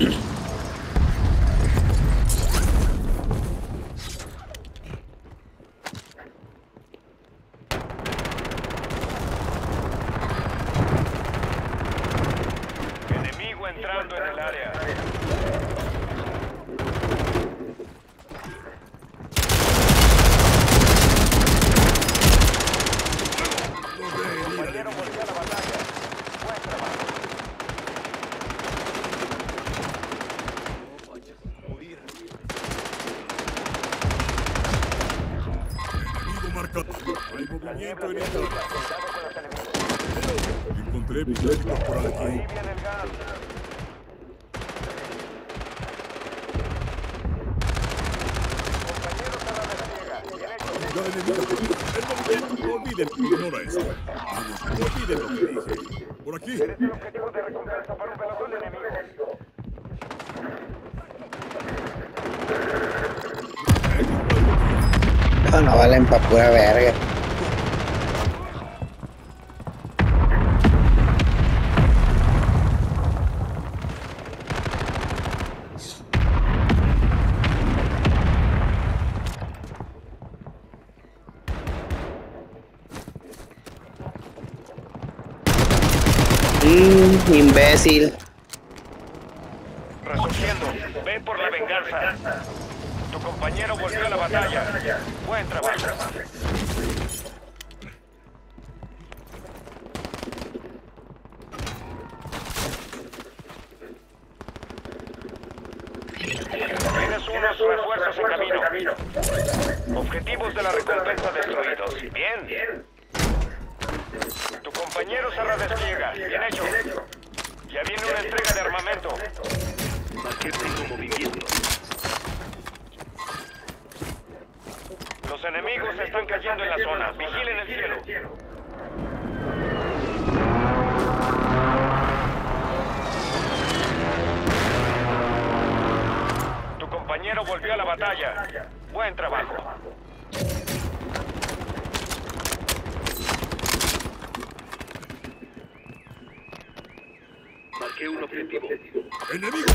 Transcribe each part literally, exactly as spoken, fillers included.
Enemigo entrando en el área. Compañero, volvió a la batalla. Buen trabajo. Enemigo marcado. Hay La niebla movimiento en viene. esta. Cuidado con los enemigos. Encontré bicélicos por Ahí aquí. viene el gas. Compañeros a la despliega. Bien hecho. Ya enemigo. El movimiento. No olviden. Ignora eso. Vamos, no olviden lo que dije. Por aquí. Eres el objetivo de recompensa para un pelotón enemigo. No, no valen pa' pura verga. Mmm, imbécil. Resurgiendo. Ve por la venganza. Tu compañero volvió a la batalla. Buen trabajo. Tienes unos refuerzos en camino. Objetivos de la recompensa destruidos. Bien. Tu compañero se redespliega. Bien hecho. Ya viene una entrega de armamento. Los enemigos están cayendo en la zona. Vigilen el cielo. Tu compañero volvió a la batalla. Buen trabajo. Marqué un objetivo. Enemigo.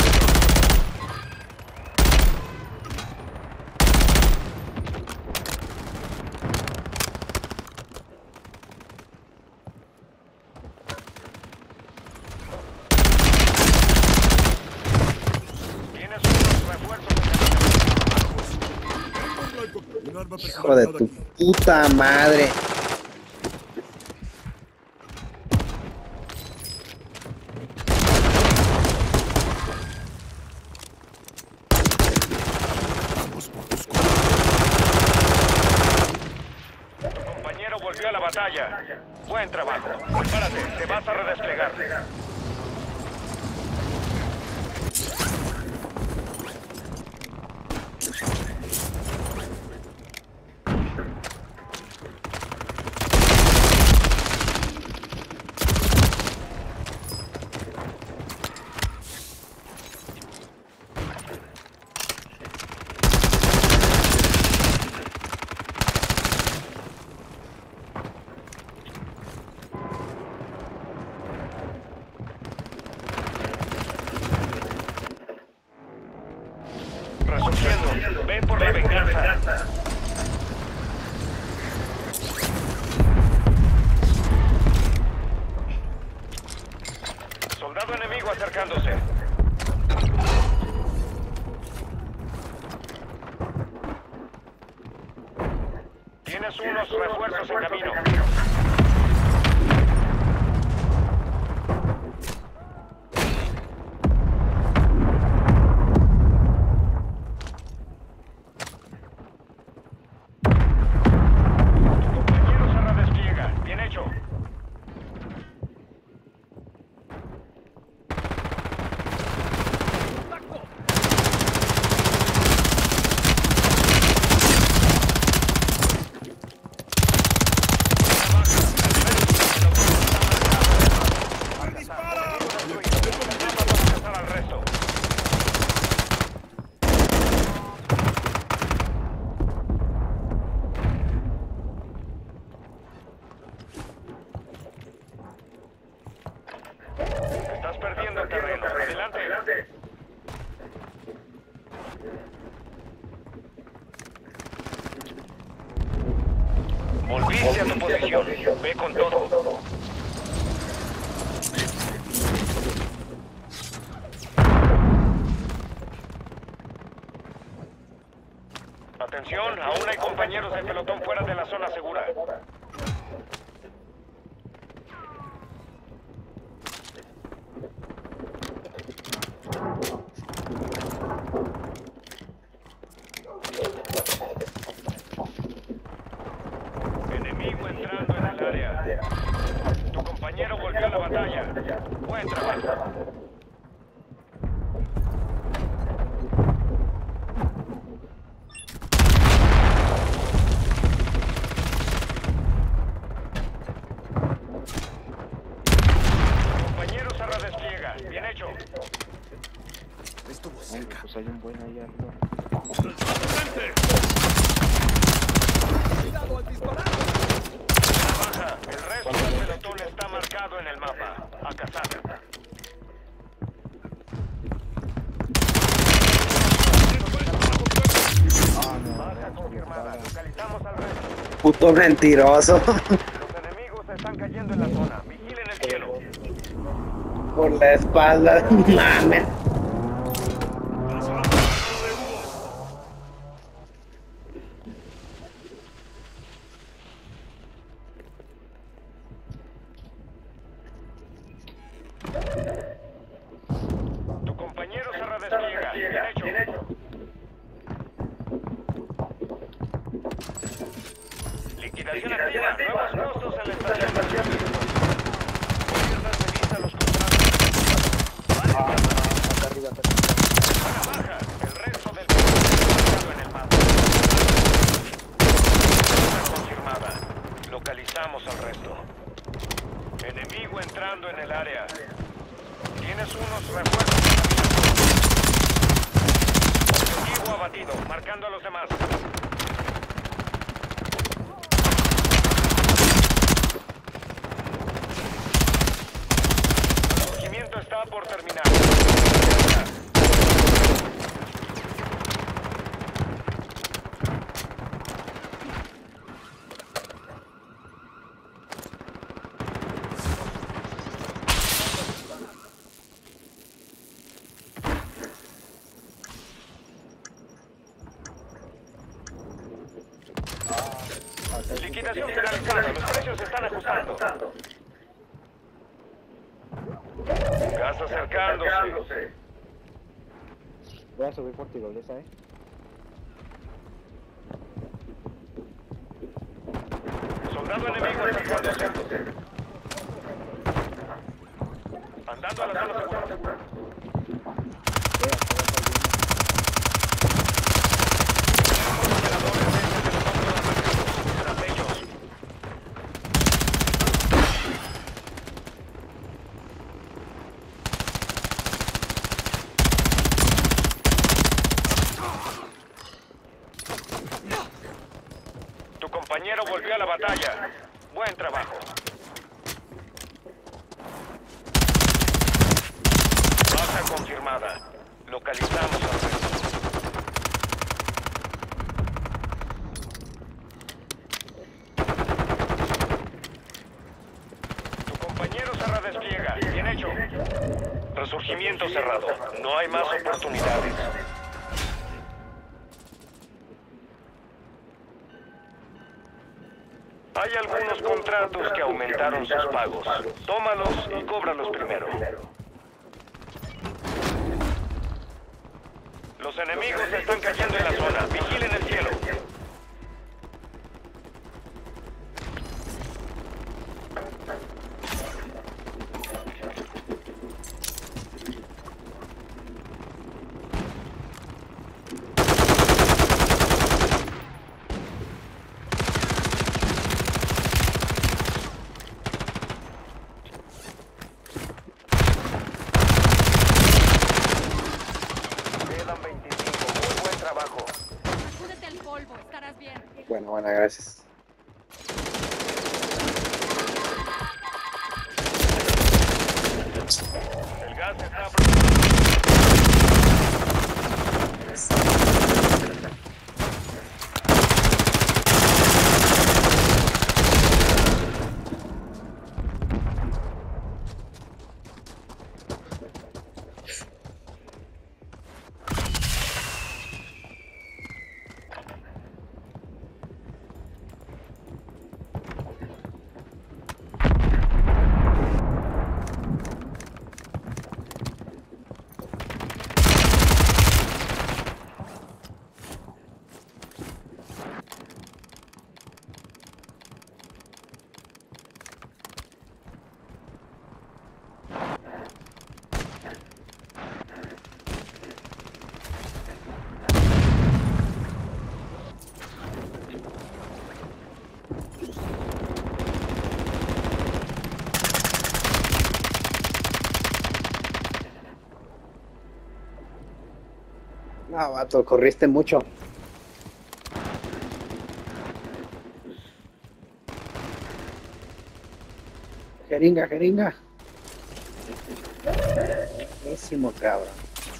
Tienes unos refuerzos en camino. Un arma Hijo de personalizada tu aquí. puta madre. Tu compañero volvió a la batalla. Buen trabajo. Prepárate, te vas a redesplegar. Resurgiendo. Ven por la venganza. Soldado enemigo acercándose. Tienes unos refuerzos en camino. Compañero se redespliega. Bien hecho. Volviste a tu posición. Ve con todo. Atención, aún hay compañeros de pelotón fuera de la zona segura. Enemigo entrando en el área. Tu compañero volvió a la batalla. Buen trabajo. Bien hecho. Estuvo cerca. Pues hay un buen ahí arriba. ¡Cuidado al disparar! Baja. El resto del pelotón está marcado en el mapa. A cazar. Baja confirmada. Localizamos al resto. Puto mentiroso. Los enemigos están cayendo en la zona. Vigilen el cielo. Por la espalda. Mames. Tu compañero se redespliega. Bien hecho. Liquidación activa. Nuevos costos en la estación de acción. Gobierno revisa los contratos. Ah, acá arriba, acá arriba. Baja, baja. El resto del pelotón en el mapa. Está confirmada. Localizamos al resto. Enemigo entrando en el área. Tienes unos refuerzos. Objetivo abatido, marcando a los demás. El surgimiento está por terminar. Liquidación finalizada. Los precios se están ajustando. Gas acercándose. Voy a subir por tirolesa, eh. Soldado enemigo acercándose. Andando a la zona segura. Tu compañero volvió a la batalla. Buen trabajo. Baja confirmada. Localizamos al resto. Tu compañero se redespliega. Bien hecho. Resurgimiento cerrado. No hay más oportunidades. Hay algunos contratos que aumentaron sus pagos. Tómalos y cóbralos primero. Los enemigos están cayendo en la zona. Vigilen el cielo. Bueno, bueno, gracias. El gas está... No, vato, corriste mucho. Jeringa, jeringa. Buenísimo, cabrón.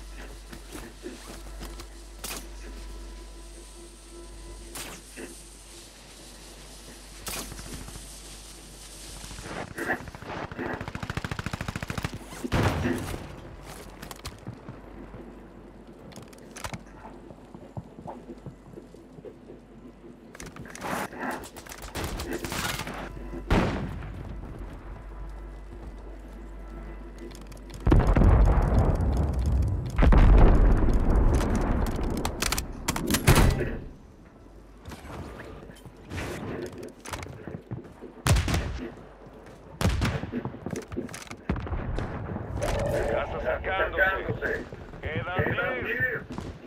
Gas acercándose. Quedan diez.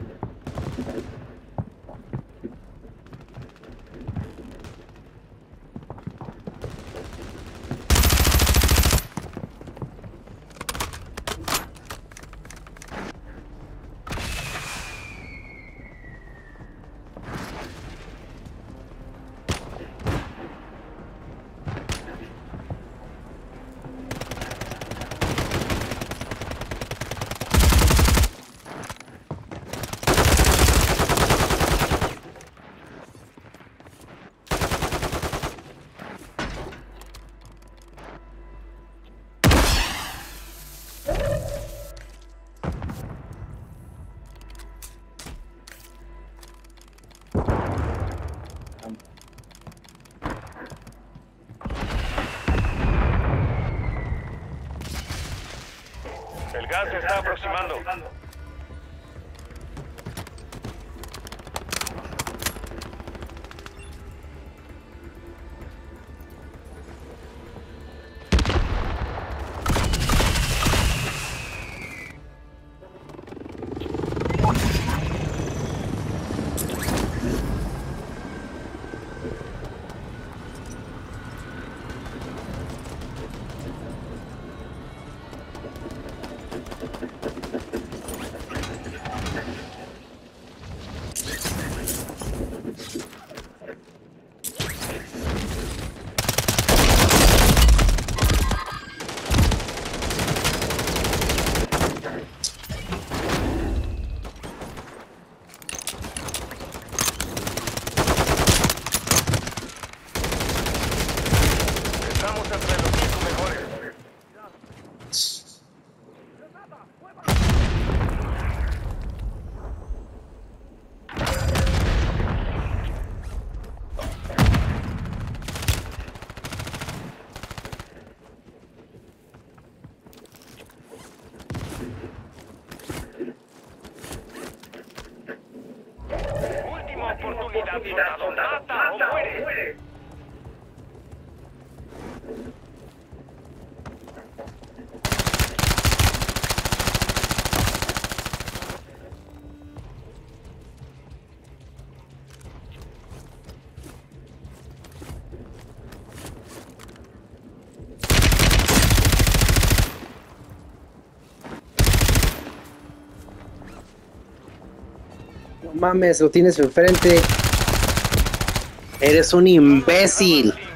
El gas se está aproximando. Estamos entre los cinco mejores. Última oportunidad, soldado. Mata o muere. No mames, lo tienes enfrente. Eres un imbécil.